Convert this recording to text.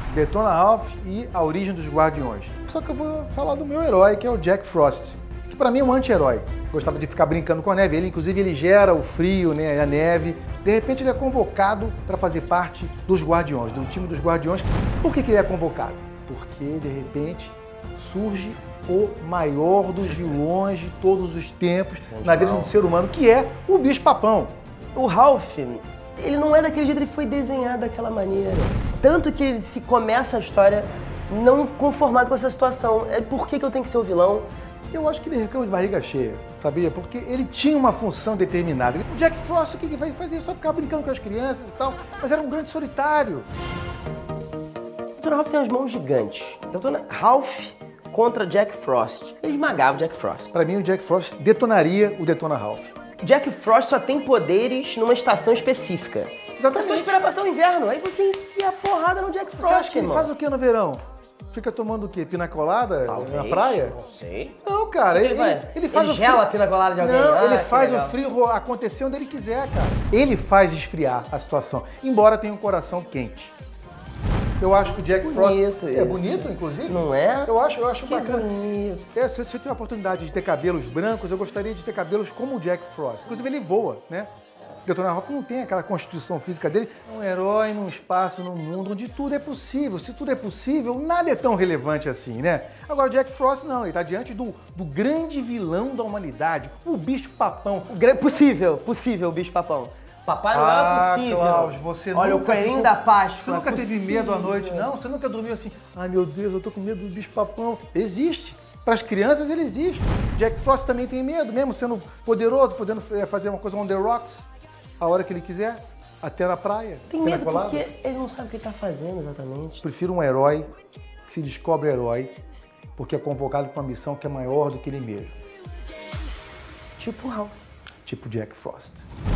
Detona Ralph e A Origem dos Guardiões. Só que eu vou falar do meu herói, que é o Jack Frost, que pra mim é um anti-herói. Gostava de ficar brincando com a neve, inclusive ele gera o frio, né, a neve. De repente ele é convocado para fazer parte dos Guardiões, do time dos Guardiões. Por que ele é convocado? Porque de repente surge o maior dos vilões de todos os tempos na vida do ser humano, que é o Bicho-Papão. O Ralph, ele não é daquele jeito, ele foi desenhado daquela maneira. Tanto que ele se começa a história não conformado com essa situação. É por que eu tenho que ser o vilão? Eu acho que ele reclama de barriga cheia, sabia? Porque ele tinha uma função determinada. O Jack Frost, o que ele vai fazer? Só ficar brincando com as crianças e tal. Mas era um grande solitário. O Detona Ralph tem as mãos gigantes. Detona Ralph contra Jack Frost. Ele esmagava o Jack Frost. Pra mim, o Jack Frost detonaria o Detona Ralph. Jack Frost só tem poderes numa estação específica. Exatamente. É só esperar passar o inverno. Aí você enfia a porrada no Jack Frost, Você acha que ele irmão. faz o que no verão? Fica tomando o quê? Pina colada na praia? Não sei. Não, cara. Ele faz o gela frio. a pina colada de alguém. Não, ele que faz o legal. frio acontecer onde ele quiser, cara. Ele faz esfriar a situação, embora tenha um coração quente. Eu acho que o Jack Frost é bonito, inclusive. Não é? Eu acho Que bacana. bonito. Se eu tiver a oportunidade de ter cabelos brancos, eu gostaria de ter cabelos como o Jack Frost. Inclusive ele voa, né? O Detona Ralph não tem aquela constituição física dele. É um herói num espaço, num mundo onde tudo é possível. Se tudo é possível, nada é tão relevante assim, né? Agora o Jack Frost não, ele tá diante do grande vilão da humanidade, o Bicho-Papão. Possível, o bicho-papão. Papai não é possível. Klaus, você olha, nunca o coelhinho ficou- da Páscoa. Você nunca teve medo à noite, não? Você nunca dormiu assim, ai meu Deus, eu tô com medo do Bicho-Papão. Existe. Para as crianças ele existe. Jack Frost também tem medo, mesmo sendo poderoso, podendo fazer uma coisa on the rocks a hora que ele quiser, até na praia. Tem pina medo colada. porque ele não sabe o que ele tá fazendo exatamente. Prefiro um herói que se descobre herói porque é convocado para uma missão que é maior do que ele mesmo. Tipo o Ralph. Tipo Jack Frost.